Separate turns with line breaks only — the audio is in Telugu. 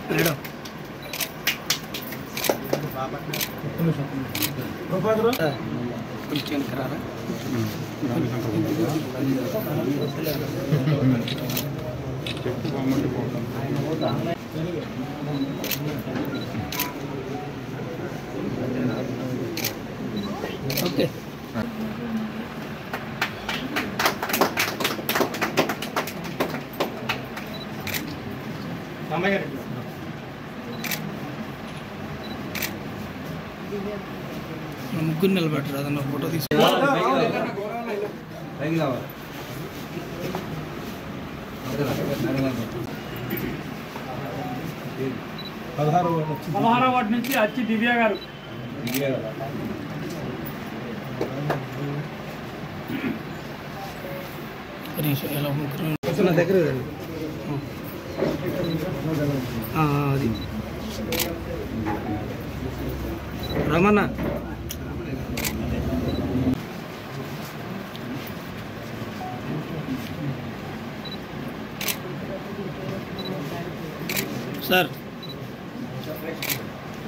మేడం కొంచెం రారా ఓకే ముగ్గురు నిలబెట్టరు అదన్న ఫోటో తీసుకు
16వ వార్డు నుంచి అచ్చి దివ్య గారు.
ఎలా ముగ్గురు నా దగ్గర అది రమణ సార్